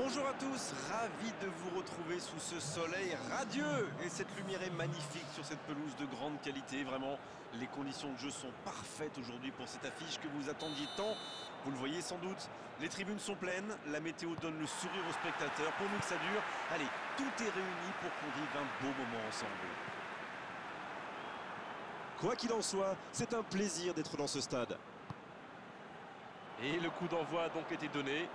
Bonjour à tous, ravi de vous retrouver sous ce soleil radieux. Et cette lumière est magnifique sur cette pelouse de grande qualité. Vraiment, les conditions de jeu sont parfaites aujourd'hui pour cette affiche que vous attendiez tant. Vous le voyez sans doute, les tribunes sont pleines, la météo donne le sourire aux spectateurs. Pour nous que ça dure, allez, tout est réuni pour qu'on vive un beau moment ensemble. Quoi qu'il en soit, c'est un plaisir d'être dans ce stade. Et le coup d'envoi a donc été donné.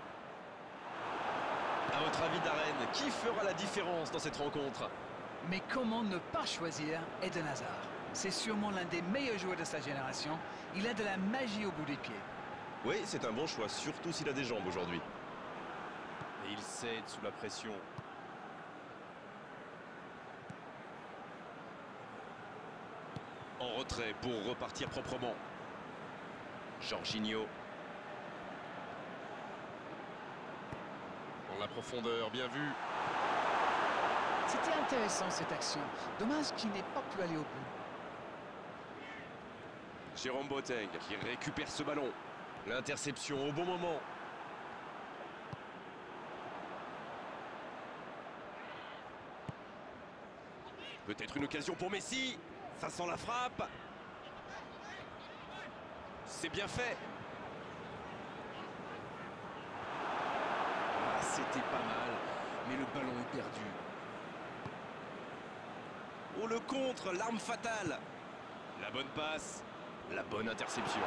À votre avis, Darren, qui fera la différence dans cette rencontre? Mais comment ne pas choisir Eden Hazard? C'est sûrement l'un des meilleurs joueurs de sa génération. Il a de la magie au bout des pieds. Oui, c'est un bon choix, surtout s'il a des jambes aujourd'hui. Et il cède sous la pression. En retrait pour repartir proprement. Jorginho. Dans la profondeur, bien vu. C'était intéressant cette action. Dommage qu'il n'ait pas pu aller au bout. Jérôme Boateng qui récupère ce ballon. L'interception au bon moment. Peut-être une occasion pour Messi. Ça sent la frappe. C'est bien fait. Ah, c'était pas mal, mais le ballon est perdu. Oh, le contre, l'arme fatale. La bonne passe, la bonne interception.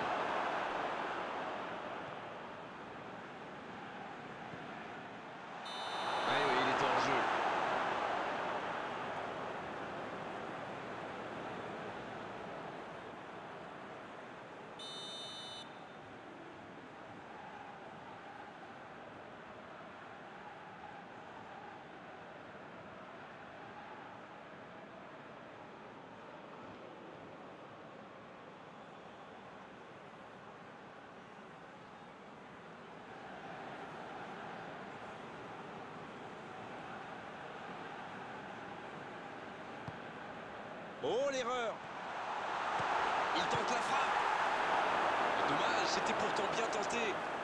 Ah oui, il était en jeu. Oh, l'erreur! Il tente la frappe. Dommage, c'était pourtant bien tenté.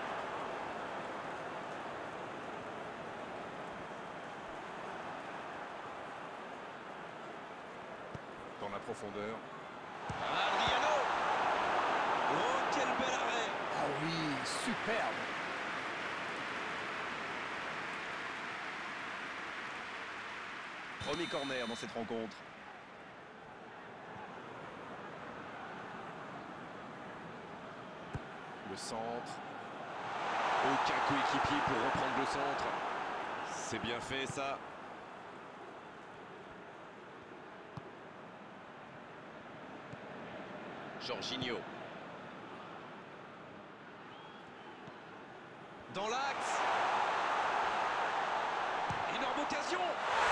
Dans la profondeur. Adriano! Oh, quel bel arrêt! Ah oui, superbe. Premier corner dans cette rencontre. Le centre. Aucun coéquipier pour reprendre le centre. C'est bien fait ça. Jorginho. Dans l'axe. Énorme occasion.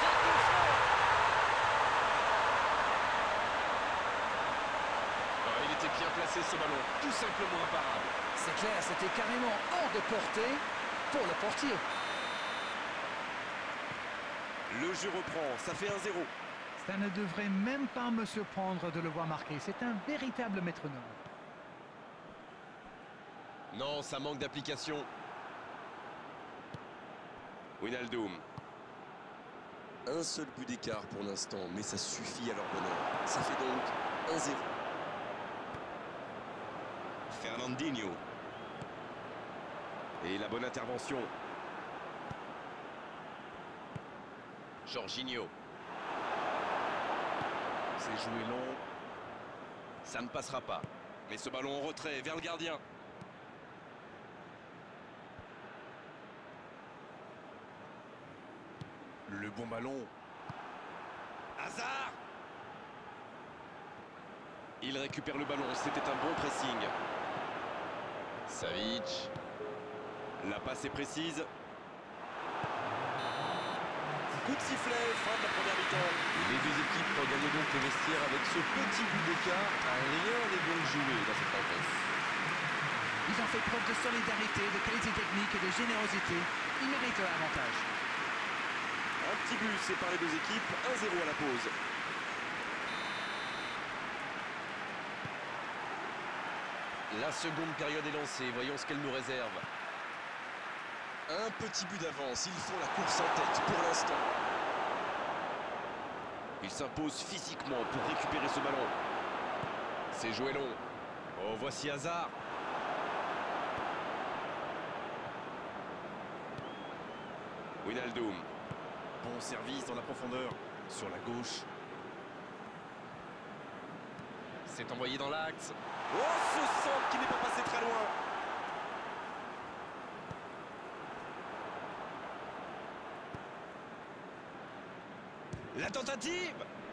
Il était bien placé ce ballon. Tout simplement imparable. C'est clair, c'était carrément hors de portée pour le portier. Le jeu reprend, ça fait 1-0. Ça ne devrait même pas me surprendre de le voir marquer. C'est un véritable métronome. Non, ça manque d'application. Wijnaldum. Un seul but d'écart pour l'instant, mais ça suffit à leur bonheur. Ça fait donc 1-0. Fernandinho. Et la bonne intervention. Jorginho. C'est joué long. Ça ne passera pas. Mais ce ballon en retrait vers le gardien. Le bon ballon. Hazard. Il récupère le ballon, c'était un bon pressing. Savic. La passe est précise. Coup de sifflet, fin de la première mi-temps. Les deux équipes regagnent donc le vestiaire avec ce petit but d'écart. Rien n'est donc joué dans cette rencontre. Ils ont fait preuve de solidarité, de qualité technique et de générosité. Ils méritent l'avantage. Un petit but sépare les deux équipes, 1-0 à la pause. La seconde période est lancée, voyons ce qu'elle nous réserve. Un petit but d'avance, ils font la course en tête pour l'instant. Il s'impose physiquement pour récupérer ce ballon. C'est joué long. Oh, voici Hazard. Wijnaldum. Bon service dans la profondeur. Sur la gauche. C'est envoyé dans l'axe. Oh, ce centre qui n'est pas passé très loin. La tentative.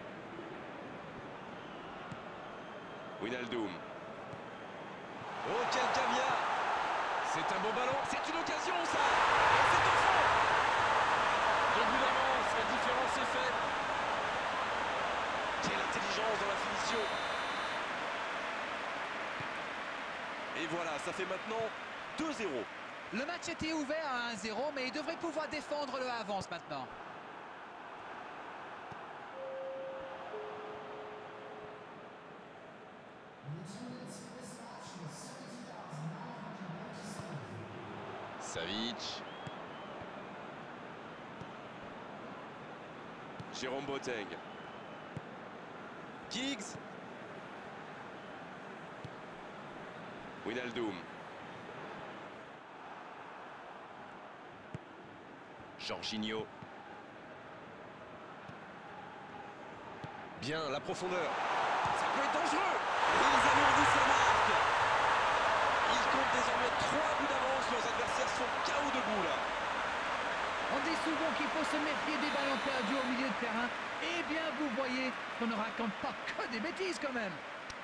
Wijnaldum. Oh, quel caviar. C'est un beau ballon. C'est une occasion, ça. Et c'est au fond. 2 buts d'avance, la différence est faite. Quelle intelligence dans la finition. Et voilà, ça fait maintenant 2-0. Le match était ouvert à 1-0, mais il devrait pouvoir défendre le avance maintenant. Savic. Jérôme Boateng. Giggs. Wijnaldum. Jorginho. Bien, la profondeur. Ça peut être dangereux. Ils alourdissent la marque. Ils comptent désormais 3 buts d'avance. Leurs adversaires sont KO debout là. On dit souvent qu'il faut se méfier des ballons perdus au milieu de terrain. Eh bien, vous voyez qu'on ne raconte pas que des bêtises quand même.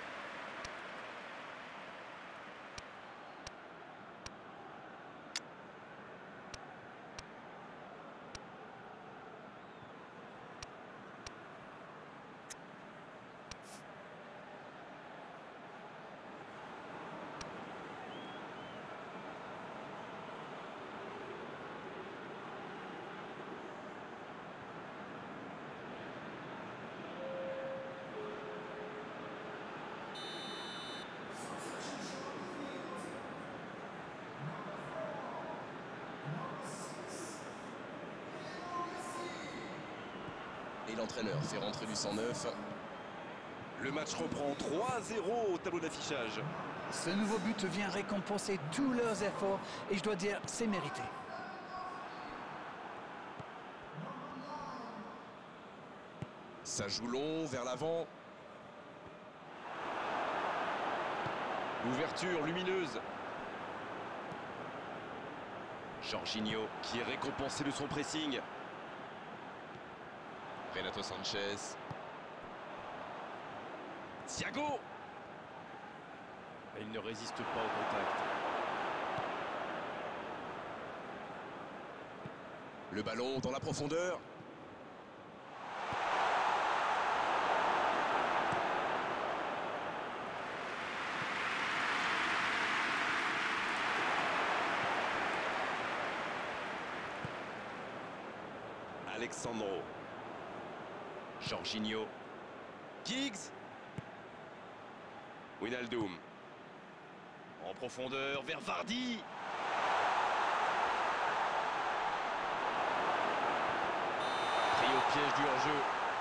Et l'entraîneur fait rentrer du 109. Le match reprend 3-0 au tableau d'affichage. Ce nouveau but vient récompenser tous leurs efforts et je dois dire, c'est mérité. Ça joue long, vers l'avant. L'ouverture lumineuse. Jorginho qui est récompensé de son pressing. Renato Sanchez. Thiago. Et il ne résiste pas au contact. Le ballon dans la profondeur. Alexandro. Jorginho. Giggs. Wijnaldum. En profondeur vers Vardy. Pris au piège du hors-jeu.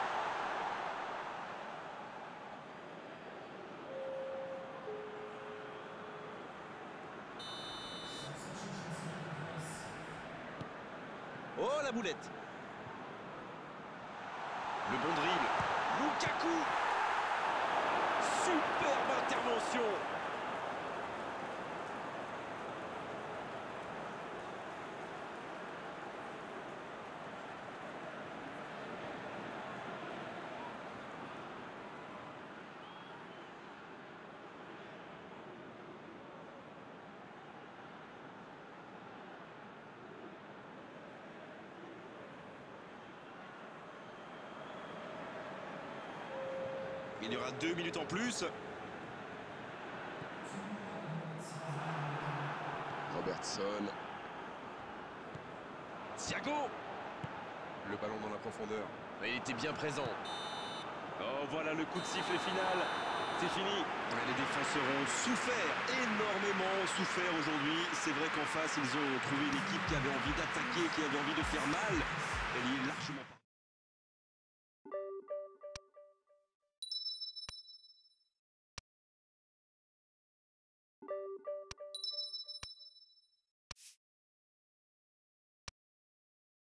Oh la boulette. Le bon dribble. Lukaku. Superbe intervention. Il y aura 2 minutes en plus. Robertson. Thiago. Le ballon dans la profondeur. Il était bien présent. Oh, voilà le coup de sifflet final. c'est fini. Ouais, les défenseurs ont souffert, énormément souffert aujourd'hui. C'est vrai qu'en face, ils ont trouvé une équipe qui avait envie d'attaquer, qui avait envie de faire mal. Elle y est largement pas.